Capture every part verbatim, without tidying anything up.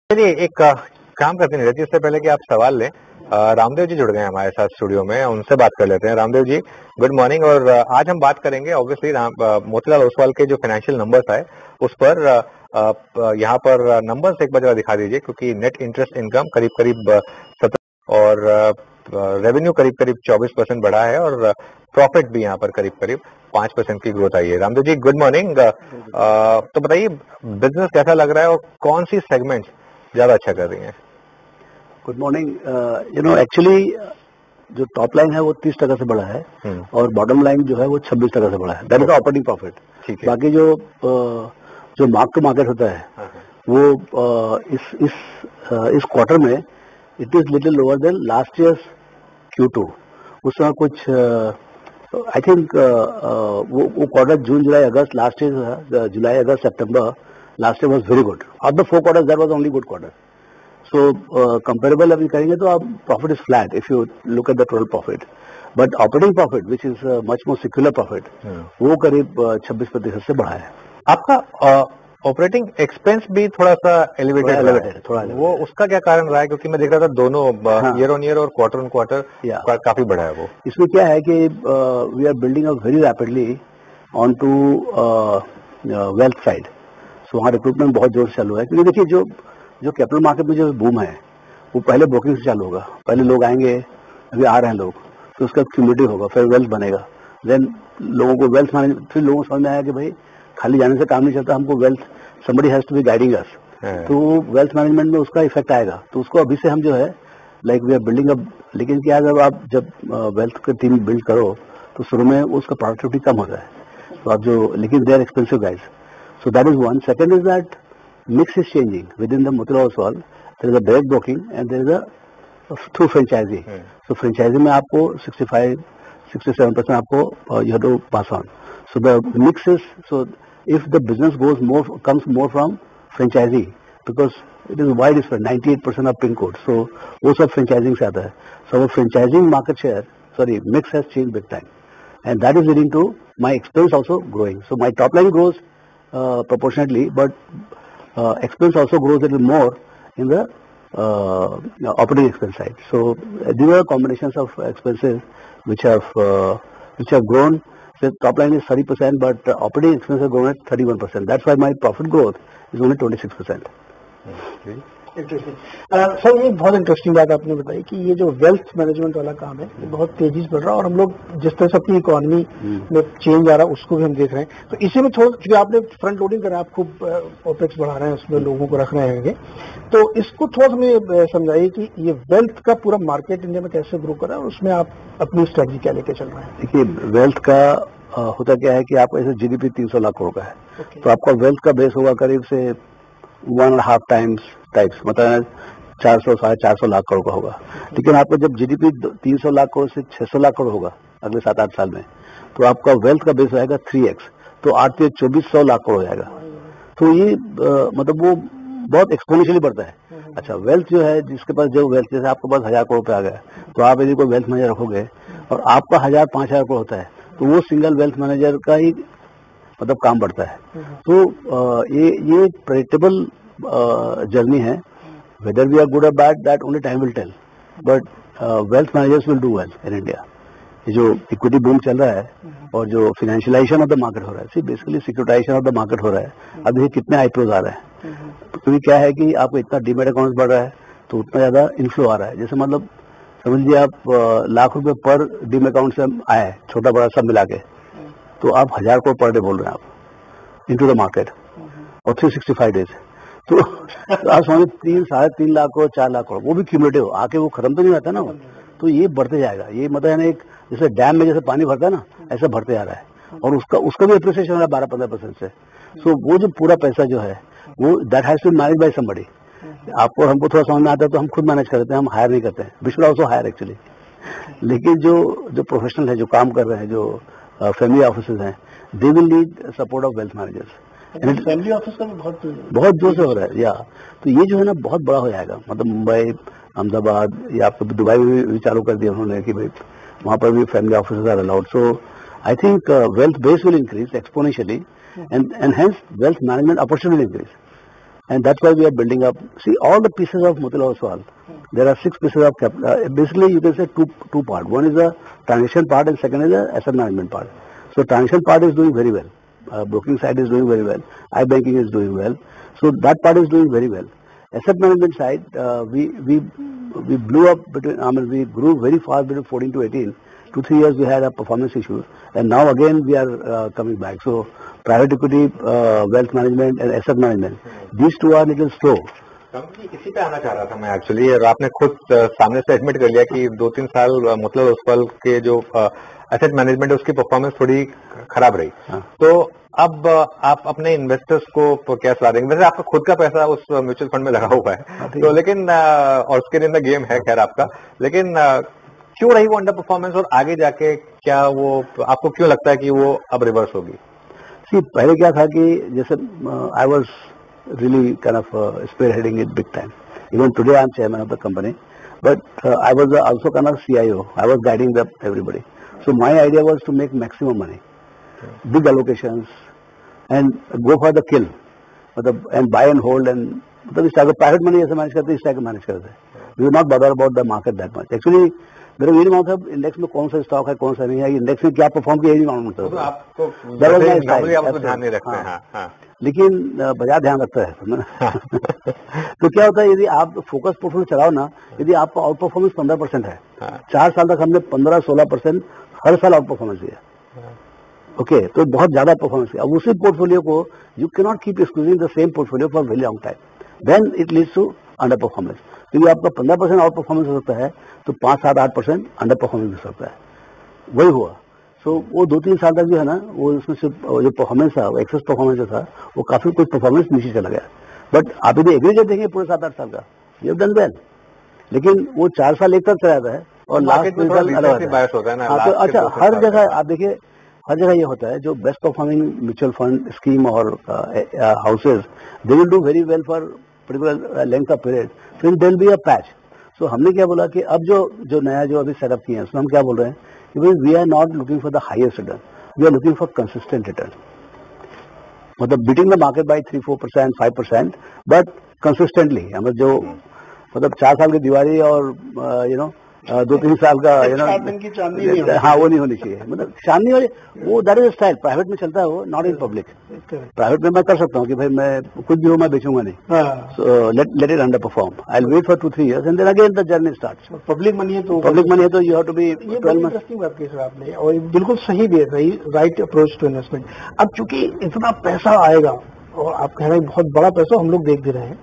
चलिए एक अ, काम करते हैं इससे पहले कि आप सवाल लें। अ, रामदेव जी जुड़ गए हैं हमारे साथ स्टूडियो में, उनसे बात कर लेते हैं। Ramdev ji, good morning. और अ, आज हम बात करेंगे ऑब्वियसली राम अ, मोतीलाल ओसवाल के जो फाइनेंशियल नंबर्स आए उस पर। अ, अ, प- यहाँ पर नंबर्स एक बार जरा दिखा दीजिए, क्योंकि नेट इंटरेस्ट इनकम करीब करीब सत्रह और रेवेन्यू करीब करीब चौबीस परसेंट बढ़ा है, और प्रॉफिट भी यहाँ पर करीब करीब पांच परसेंट की ग्रोथ आई है। Ramdev ji, good morning. तो बताइए, बिजनेस कैसा लग रहा है और कौन सी सेगमेंट्स ज्यादा अच्छा कर रही हैं? Good morning. You know actually जो टॉप लाइन है वो तीस टका से बढ़ा है हम्म, और बॉटम लाइन जो है वो छब्बीस टका से बढ़ा है। That is operating profit. ठीक है। बाकी जो uh, जो मार्क टू मार्केट होता है हाँ, हाँ। वो uh, इस इस uh, इस क्वार्टर में it is little lower than last year's Q two. उस समय कुछ आई थिंक वो वो quarter June July August last year, July August September last year was very good. Of the four quarters that was only good quarter. So comparable अभी करेंगे तो आप profit is flat if you look at the total profit, but operating profit which is much more secular profit वो करीब छब्बीस प्रतिशत से बढ़ा है। आपका ऑपरेटिंग एक्सपेंस भी थोड़ा सा एलिवेटेड रहा है, elevated, थोड़ा elevated वो है। उसका क्या कारण रहा है? क्योंकि मैं देख रहा था दोनों हाँ। ईयर ऑन ईयर और क्वार्टर ऑन क्वार्टर या काफी बढ़ा है वो। इसमें क्या है कि we are building up very rapidly on to wealth side. So वहाँ रिक्रूटमेंट बहुत जोर से चालू है, क्योंकि देखिए जो जो कैपिटल मार्केट में जो बूम है वो पहले ब्रोकिंग से चालू होगा। पहले लोग आएंगे, अभी आ रहे हैं लोग, तो उसका क्यूमुलेटिव होगा, फिर वेल्थ बनेगा। देन लोगों को वेल्थ मैनेजमेंट, फिर लोगों को समझ में आया कि भाई खाली जाने से काम नहीं चलता, हमको wealth somebody has to be guiding us. तो वेल्थ मैनेजमेंट में उसका इफेक्ट आएगा। तो उसको अभी से हम जो है like we are building up. लेकिन क्या, जब आप जब वेल्थ की टीम बिल्ड करो तो शुरू में उसका प्रोडक्टिविटी कम होता है। तो आप जो, लेकिन they are expensive guys. So that is one. Second is that mix is changing within the Motilal Oswal. There is a direct broking and there is a through franchisee. Hmm. So franchisee में आपको sixty-five, sixty-seven percent आपको uh, you have to pass on. So the mix is, so if the business goes more, comes more from franchisee, because it is wide spread, ninety-eight percent of pin code. So वो सब franchising से आता है. So our franchising market share, sorry, mix has changed big time, and that is leading to my expense also growing. So my top line grows uh, proportionately, but Uh, expense also grows a little more in the uh, operating expense side. So uh, these are combinations of expenses which have uh, which have grown. So top line is thirty percent, but uh, operating expenses have grown at thirty-one percent. That's why my profit growth is only twenty-six percent. Okay. Interesting sir, ये बहुत interesting बात आपने बताई कि ये जो wealth management वाला काम है ये बहुत तेजी से बढ़ रहा है, और हम लोग जिस तरह से अपनी इकोनॉमी में चेंज आ रहा है उसको भी हम देख रहे हैं। तो इसी में थोड़ा, क्योंकि आपने फ्रंट लोडिंग करा, आप खूब ओपेक्स बढ़ा रहे हैं, उसमें लोगों को रख रहे हैं, तो इसको थोड़ा हमें समझाइए कि ये वेल्थ का पूरा मार्केट इंडिया में कैसे ग्रो कर रहा है और उसमें आप अपनी स्ट्रेटजी क्या लेके चल रहे हैं? देखिए, वेल्थ का uh, होता क्या है कि आपका ऐसे जीडीपी तीन सौ लाख करोड़ का है, okay. तो आपका वेल्थ का बेस होगा करीब से one and half times types, मतलब चार सौ साढ़े चार सौ लाख करोड़ का होगा। लेकिन आपका जब जीडीपी तीन सौ लाख करोड़ से छह सौ लाख करोड़ होगा अगले सात आठ साल में, तो आपका वेल्थ का बेस रहेगा थ्री एक्स, तो आठ से चौबीस सौ लाख करोड़ हो जाएगा। तो ये आ, मतलब वो बहुत एक्सपोनेंशियली बढ़ता है। अच्छा, वेल्थ जो है, जिसके पास जो वेल्थ, जैसे आपके पास हजार करोड़ पे आ गया, तो आप यदि कोई वेल्थ मैनेजर रखोगे और आपका हजार पांच हजार करोड़ होता है, तो वो सिंगल वेल्थ मैनेजर का ही मतलब काम बढ़ता है। तो आ, ये ये प्रेडिक्टेबल जर्नी है। whether we are good or bad, that only time will tell, but uh, wealth managers will do well in India. ये जो इक्विटी बूम चल रहा है और जो फाइनेंशियलाइजेशन ऑफ द मार्केट हो रहा है, basically securitization of the market हो रहा है। अब देखिए कितने आईपीओ आ रहे हैं, क्योंकि क्या है कि आपको इतना डीमेट अकाउंट बढ़ रहा है तो उतना ज्यादा इनफ्लो आ रहा है। जैसे मतलब समझ लीजिए आप लाख रुपए पर डीमेट अकाउंट से आए, छोटा बड़ा सब मिला के, तो आप हजार करोड़ पर डे बोल रहे हैं आप इनटू द मार्केट, और थ्री सिक्सटी फाइव डेज। तो आप समझिए तीन साढ़े तीन लाख करोड़, चार लाख करोड़, वो भी क्यूमुलेटिव आके वो खत्म तो नहीं रहता ना वो, तो ये बढ़ते जाएगा। ये मतलब है ना, एक जैसे डैम में जैसे पानी भरता है ना, ऐसा भरते जा रहा है, और उसका उसका भी अप्रिसिएशन हो रहा है बारह पंद्रह परसेंट से। सो so, वो जो पूरा पैसा जो है वो that has to manage by somebody. आपको हमको थोड़ा समझ में आता है तो हम खुद मैनेज करते हैं, हम हायर नहीं करते हैं। We should also hire actually. लेकिन जो जो प्रोफेशनल है, जो काम कर रहे हैं, जो फैमिली ऑफिसर्स हैं, they will need support of wealth managers. Family office का भी बहुत बहुत जोर से हो रहा है। या तो ये जो है ना बहुत बड़ा हो जाएगा, मतलब मुंबई, अहमदाबाद, या आपको दुबई में भी चालू कर दिया उन्होंने कि भाई वहां पर भी family officers are allowed. So I think wealth base will increase exponentially, and and hence wealth management opportunity will increase. and that's why we are building up. See, all the pieces of Motilal Oswal, there are six pieces of capital. Uh, basically, you can say two two part. One is the transaction part, and second is the asset management part. So, transaction part is doing very well. Uh, broking side is doing very well. iBanking is doing well. So, that part is doing very well. Asset management side, uh, we we we blew up between. I mean, we grew very fast between fourteen to eighteen. Two three years we had a performance issues, and now again we are uh, coming back. So, private equity, uh, wealth management, and asset management. These two are little slow. Company इसी पे आना चाह रहा था मैं actually, और आपने खुद uh, सामने से एडमिट कर लिया कि दो तीन साल uh, मोतीलाल ओसवाल के जो एसेट uh, मैनेजमेंट है उसकी परफॉर्मेंस थोड़ी खराब रही. हाँ. तो अब uh, आप अपने इन्वेस्टर्स को क्या सलाह देंगे? वैसे आपका खुद का पैसा उस म्यूचुअल फंड में लगा हुआ है, तो लेकिन uh, और उसके दिन गेम है खैर आपका, लेकिन uh, क्यों रही वो अंडर परफॉर्मेंस, और आगे जाके क्या वो आपको क्यों लगता है कि वो अब रिवर्स होगी? सी, पहले क्या था कि जैसे I was really kind of spearheading it big time. Even today I am chairman of the company, but I was also kind of CIO. I was guiding the everybody. So my idea was to make maximum money, big allocations, and go for the kill, मतलब and buy and hold, and मतलब इस type का private money जैसे manage करते हैं इस type का manage करते हैं. We are not bother about the market that much. Actually मेरे ये नहीं मालूम था इंडेक्स में कौन सा स्टॉक है कौन सा नहीं है, इंडेक्स में क्या परफॉर्म किया, ये नहीं मालूम था. तो आपको आपको ध्यान नहीं रखते हैं. हाँ, हाँ. लेकिन बाजार ध्यान रखता है. तो क्या होता है, यदि आप फोकस पोर्टफोलियो चलाओ ना, यदि आपका आउट परफॉर्मेंस पंद्रह परसेंट है, चार साल तक हमने पंद्रह सोलह परसेंट हर साल आउट परफॉर्मेंस दिया. ओके, तो बहुत ज्यादा परफॉर्मेंस दिया. अब उसी पोर्टफोलियो को you can not keep excluding the same portfolio for very long time, then it leads to underperformance. क्योंकि आपका पंद्रह परसेंट आउट परफॉर्मेंस हो सकता है, तो पांच सात आठ परसेंट अंडर परफॉर्मेंस हो सकता है. वही हुआ. सो so, वो दो तीन साल तक जो है ना, वो उसमें से जो परफॉर्मेंस था, वो एक्सेस परफॉर्मेंस जो था, वो काफी कुछ परफॉर्मेंस नीचे चला गया. बट आप यदि एग्रीगेट देखेंगे पूरे सात आठ साल का, यू हैव डन वेल. लेकिन वो चार साल एक तरफ चला जाता है और लास्ट में अलग होता है ना. हाँ, तो अच्छा, हर जगह आप देखिए, हर जगह ये होता है, जो best performing mutual fund scheme और houses, they will do very well for particular length of period, फिर there will be a patch. So हमने क्या बोला कि अब जो जो नया जो अभी सेटअप किया है, उसमें हम क्या बोल रहे हैं कि we are not looking for the highest return, we are looking for consistent return. मतलब beating the market by three four percent five percent but consistently. हमें जो मतलब चार साल की दिवाली और यू नो दो तीन साल का यू नो की चांदनी, हाँ, वो नहीं होनी चाहिए. मतलब चांदनी वाली वो दैट इज स्टाइल. प्राइवेट में चलता है वो, नॉट इन पब्लिक. प्राइवेट में मैं कर सकता हूँ कि भाई मैं कुछ भी हो मैं बेचूंगा नहीं. So let let it underperform. I will wait for two three years and then again the journey starts. Public money है तो पब्लिक मनी है तो यू हैव टू बी. ये बड़ी इंटरेस्टिंग बात की सर आपने, और ये बिल्कुल सही भी है, राइट अप्रोच टू इन्वेस्टमेंट. अब चूंकि इतना पैसा आएगा, और आप कह रहे हैं बहुत बड़ा पैसा, हम लोग देख भी रहे हैं,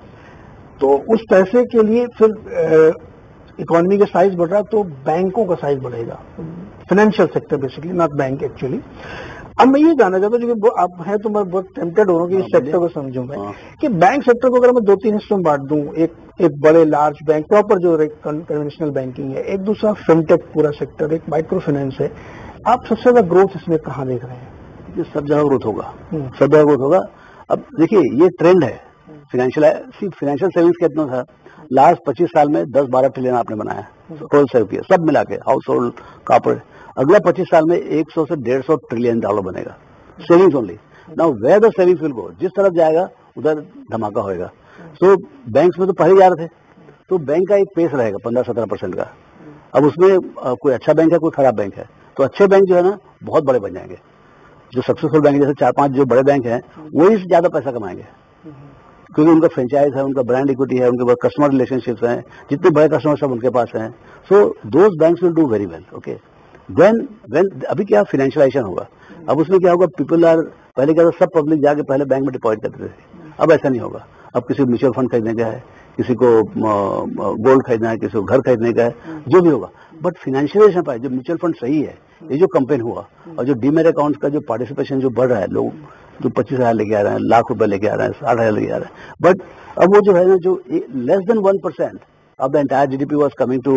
तो उस पैसे के लिए फिर इकोनॉमी का साइज बढ़ रहा है, तो बैंकों का साइज बढ़ेगा. Financial sector basically, not bank actually. अब मैं ये जानना चाहता हूँ, क्योंकि आप हैं तो मैं बहुत टेम्पटेड हो रहा हूँ कि इस सेक्टर को समझूं मैं, कि बैंक सेक्टर को अगर मैं दो तीन हिस्सों में बांट दूं, एक एक बड़े लार्ज बैंक प्रॉपर जो कन्वेंशनल बैंकिंग है, एक दूसरा फिनटेक पूरा सेक्टर, एक माइक्रो फाइनेंस है, आप सबसे ज्यादा ग्रोथ इसमें कहाँ देख रहे हैं? ये सब जगह ग्रोथ होगा, सब जगह ग्रोथ होगा. अब देखिए, ये ट्रेंड है फाइनेंशियल. फाइनेंशियल सेविंग्स कितना था लास्ट पच्चीस साल में? दस बारह ट्रिलियन आपने बनाया, टोटल सेव किया सब मिला के, हाउस होल्ड, कॉर्पोरेट. अगला पच्चीस साल में एक सौ से डेढ़ सौ ट्रिलियन डॉलर बनेगा, savings only. Now where the savings will go, जिस तरफ जाएगा उधर धमाका होएगा. सो बैंक्स में तो पहले जा रहे थे, तो बैंक का एक पेस रहेगा पंद्रह सत्रह परसेंट का. अब उसमें आ, कोई अच्छा बैंक है, कोई खराब बैंक है, तो अच्छे बैंक जो है ना बहुत बड़े बन जाएंगे. जो सक्सेसफुल बैंक जैसे चार पांच जो बड़े बैंक हैं, वही से ज्यादा पैसा कमाएंगे, क्योंकि उनका फ्रेंचाइज है, उनका ब्रांड इक्विटी है, उनके पास कस्टमर रिलेशनशिप्स हैं, जितने बड़े कस्टमर सब उनके पास हैं. So those banks will do very well. Okay, then when अभी क्या फाइनेंशियलाइजेशन होगा, अब उसमें क्या होगा, पीपल आर, पहले क्या था सब पब्लिक जाके पहले बैंक में डिपॉजिट करते थे, अब ऐसा नहीं होगा. अब किसी को म्यूचुअल फंड खरीदने का है, किसी को गोल्ड खरीदना है, किसी को घर खरीदने का है, जो भी होगा. बट फाइनेंशियलाइजेशन पाए जो म्यूचुअल फंड सही है, ये जो कंपेन हुआ, और जो डीमेट अकाउंट का जो पार्टिसिपेशन जो बढ़ रहा है, लोग जो पच्चीस हजार लेके आ रहे हैं, लाख रुपए लेके आ रहे हैं, साठ हजार लेके आ रहे हैं. बट अब वो जो है ना, जो less than one percent of the entire GDP was coming to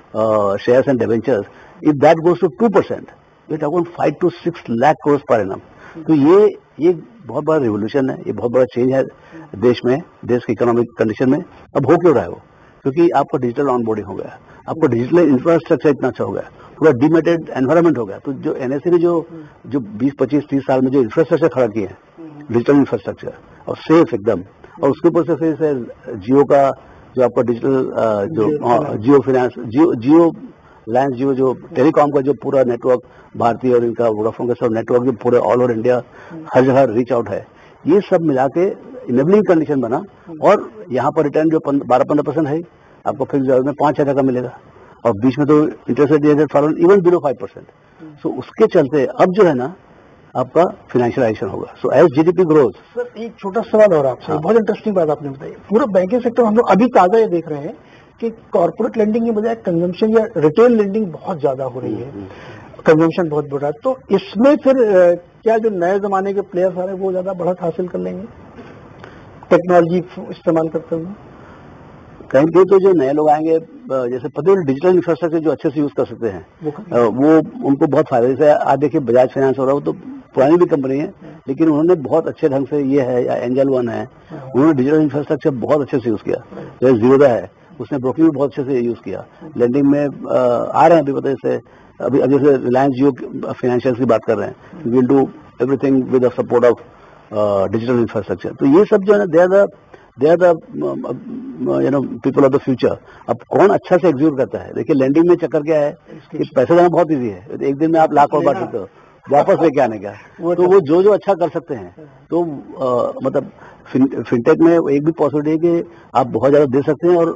shares and debentures, if that goes to two percent, it account five to six lakh crore per annum. तो ये ये बहुत बड़ा रिवोल्यूशन है, ये बहुत बड़ा चेंज है देश में, देश की इकोनॉमिक कंडीशन में. अब हो क्यों रहा है वो? क्योंकि आपका डिजिटल ऑनबोर्डिंग हो गया, आपको डिजिटल इंफ्रास्ट्रक्चर इतना अच्छा हो गया, पूरा डिमेटेड एनवायरमेंट हो गया. तो जो एनएसए ने जो जो बीस पच्चीस तीस साल में जो इंफ्रास्ट्रक्चर खड़ा किए हैं, डिजिटल इंफ्रास्ट्रक्चर, और सेफ एकदम, और उसके ऊपर से फिर से जियो का जो आपका डिजिटल जो जियो फाइनेंस, जियो जियो रिलायंस जियो जो टेलीकॉम का जो पूरा नेटवर्क भारतीय और इनका वोडाफोन का सब नेटवर्क जो पूरे ऑल ओवर इंडिया हर जगह रीच आउट है, ये सब मिला के इनेबलिंग कंडीशन बना। और यहाँ पर रिटर्न जो बारह पंद्रह परसेंट है आपको फिक्स ब्याज में पांच हजार का मिलेगा, और बीच में तो interest rate fallen even below five percent. So उसके चलते अब जो है ना आपका फाइनेंशियलाइजेशन होगा। So as GDP growth. Sir एक छोटा सवाल और आपसे, बहुत इंटरेस्टिंग बात आपने बताई। पूरा बैंकिंग सेक्टर हम लोग अभी ताजा ये देख रहे हैं कि कॉर्पोरेट लेंडिंग के बजाय कंजम्पशन या रिटेल लेंडिंग बहुत ज्यादा हो रही है, कंजम्पशन बहुत बढ़ रहा है। तो इसमें फिर क्या जो नए जमाने के प्लेयर्स आ रहे हैं वो ज्यादा बढ़त हासिल कर लेंगे टेक्नोलॉजी इस्तेमाल करते हुए? कहीं कहीं तो जो नए लोग आएंगे, जैसे पता है डिजिटल इंफ्रास्ट्रक्चर जो अच्छे से यूज कर सकते हैं वो, वो उनको बहुत फायदा। जैसे आज देखिए बजाज फाइनेंस हो रहा है, वो तो पुरानी भी कंपनी है लेकिन उन्होंने बहुत अच्छे ढंग से, ये है या एंजल वन है, उन्होंने डिजिटल इंफ्रास्ट्रक्चर बहुत अच्छे से यूज किया। जैसे जीरोदा है उसने ब्रोकिंग भी बहुत अच्छे से यूज किया। लेंडिंग में आ रहे हैं अभी, पता है जैसे अभी अभी जैसे रिलायंस जियो फाइनेंशियल की बात कर रहे हैं, will do everything with the support of digital infrastructure. तो ये सब जो है ना they are the they are the you know people of the future. अब कौन अच्छा से एग्जीक्यूट करता है? देखिए लेंडिंग में चक्कर क्या है कि पैसा देना बहुत ईजी है, एक दिन में आप लाख करोड़ बांट सकते हो, वापस लेके आने का। तो वो जो जो अच्छा कर सकते हैं, तो आ, मतलब फिनटेक में एक भी पॉसिबिलिटी है कि आप बहुत ज्यादा दे सकते हैं और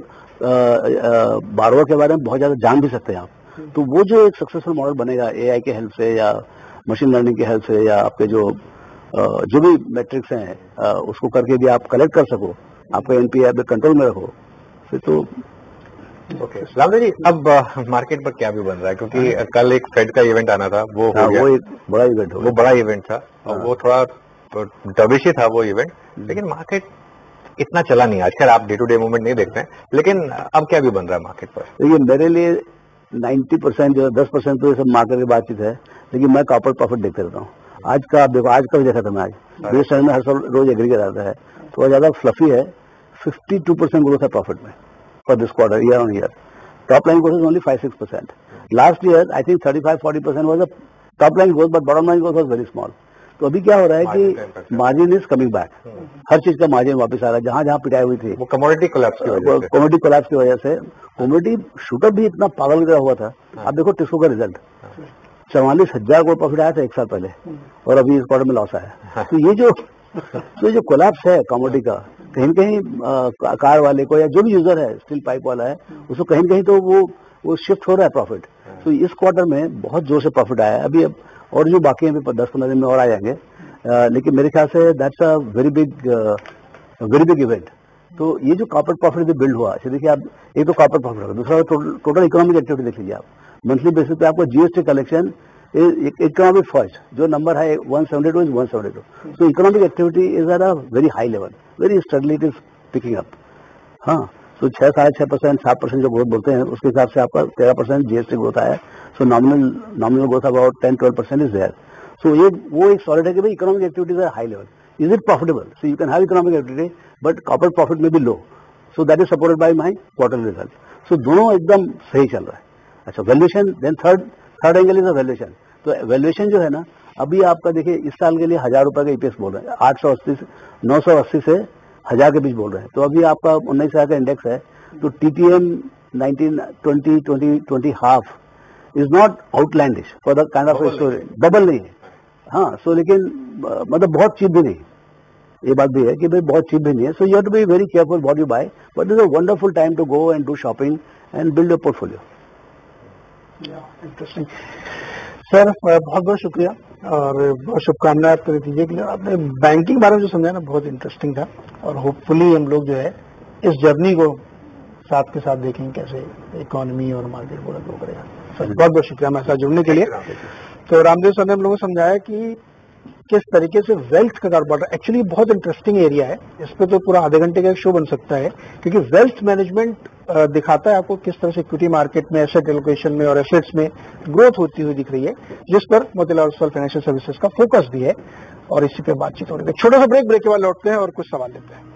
बारवा के बारे में बहुत ज्यादा जान भी सकते हैं आप। तो वो जो एक सक्सेसफुल मॉडल बनेगा एआई के हेल्प से या मशीन लर्निंग के हेल्प से या आपके जो जो भी मैट्रिक्स हैं उसको करके भी आप कलेक्ट कर सको, आपका एनपीए आप कंट्रोल में रखो, फिर तो ओके। रामदेव जी अब मार्केट पर क्या भी बन रहा है, क्योंकि कल एक फेड का इवेंट आना था, वो हो गया, वो एक बड़ा इवेंट हो वो बड़ा इवेंट था और वो थोड़ा डबिश था वो इवेंट, लेकिन मार्केट इतना चला नहीं आज। खैर आप डे टू डे मूवमेंट नहीं देखते हैं, लेकिन अब क्या भी बन रहा है मार्केट पर? देखिए मेरे लिए नब्बे परसेंट जो दस परसेंट तो ये सब मार्केट की बातचीत है, लेकिन मैं कॉर्पोरेट प्रॉफिट देखते रहता हूँ। आज का आप देखो, आज का भी देखा था मैं, आज बीस में हर साल रोज एग्री कर आता है, थोड़ा ज्यादा फ्लफी है। फिफ्टी टू परसेंट ग्रोथ है प्रॉफिट में for this quarter, year on year. Top line growth is only five six percent. Last year I think thirty five forty percent was a top line growth, but bottom line growth was very small. तो अभी क्या हो रहा है कि margin is coming back, हर चीज का मार्जिन वापस आ रहा है। जहां जहां पिटाई हुई थी, वो कमोडिटी कोलैप्स की वजह से, कमोडिटी कोलैप्स की वजह से कमोडिटी शूटअप भी इतना पागल गिरा हुआ था। अब देखो टिस्को का रिजल्ट, चौवालीस हजार करोड़ प्रॉफिट आया था एक साल पहले और अभी इस क्वार्टर में लॉस आया। तो ये जो तो जो कोलैप्स है कमोडिटी का, कहीं न कहीं कार वाले को या जो भी यूजर है स्टील पाइप वाला है उसको कहीं न कहीं तो वो वो शिफ्ट हो रहा है प्रॉफिट। तो इस क्वार्टर में बहुत जोर से प्रॉफिट आया है। अभी अब और जो बाकी हैं दस पंद्रह दिन में और आ जाएंगे, Uh, लेकिन मेरे ख्याल से that's a very big very big event. तो ये जो कॉर्पोरेट प्रॉफिट भी बिल्ड हुआ, देखिए आप, एक तो कॉर्पोरेट प्रॉफिट होगा, दूसरा टोटल इकोनॉमिक एक्टिविटी देख लीजिए आप। मंथली बेसिस पे आपको जीएसटी कलेक्शन इकोनॉमिक फर्स्ट जो नंबर है one seventy two is one seventy two. So economic activity is at a very high level, very steadily it is picking up. हाँ, तो छह साढ़े छह परसेंट सात परसेंट जो ग्रोथ बोलते हैं उसके हिसाब से आपका तेरह परसेंट जीएसटी ग्रोथ आया। So nominal nominal growth about ten twelve percent is there. So ये वो एक सॉलिड है कि भाई economic activities are high level. Is it profitable? So you can have economic activity but corporate profit में भी low. So that is supported by my quarterly result. So दोनों एकदम सही चल रहा है। अच्छा, valuation, then third third angle is a valuation. तो वैल्यूएशन जो है ना, अभी आपका देखिए इस साल के लिए हजार रुपए का ईपीएस बोल रहे हैं, आठ सौ अस्सी से नौ सौ अस्सी से हजार के बीच बोल रहे हैं। तो अभी आपका उन्नीस हजार का इंडेक्स है, तो TTM nineteen twenty twenty twenty half is not outlandish for the kind of story, bubble नहीं है। हाँ, सो लेकिन मतलब बहुत चीप भी नहीं, ये बात भी है कि भाई बहुत चीप भी नहीं है। So you have to be very careful what you buy, but is a wonderful time to go and do shopping and build a portfolio. Interesting sir, बहुत बहुत शुक्रिया और बहुत शुभकामनाएं आपके नतीजे के लिए। आपने बैंकिंग बारे में जो समझाया ना बहुत इंटरेस्टिंग था, और होपफुली हम लोग जो है इस जर्नी को साथ के साथ देखेंगे कैसे इकोनॉमी और मार्केट पूरा ग्रो करेगा। सर बहुत बहुत शुक्रिया हमारे साथ जुड़ने के लिए। तो रामदेव सर ने हम लोगों को समझाया कि किस तरीके से वेल्थ का कारोबार, एक्चुअली बहुत इंटरेस्टिंग एरिया है, इस पे तो पूरा आधे घंटे का एक शो बन सकता है, क्योंकि वेल्थ मैनेजमेंट दिखाता है आपको किस तरह से इक्विटी मार्केट में, एसेट एलोकेशन में और एसेट्स में ग्रोथ होती हुई दिख रही है, जिस पर मोतीलाल ओसवाल फाइनेंशियल सर्विसेज का फोकस भी है, और इसी पे बातचीत हो रही है। छोटा सा ब्रेक, ब्रेक के बाद लौटते हैं और कुछ सवाल लेते हैं।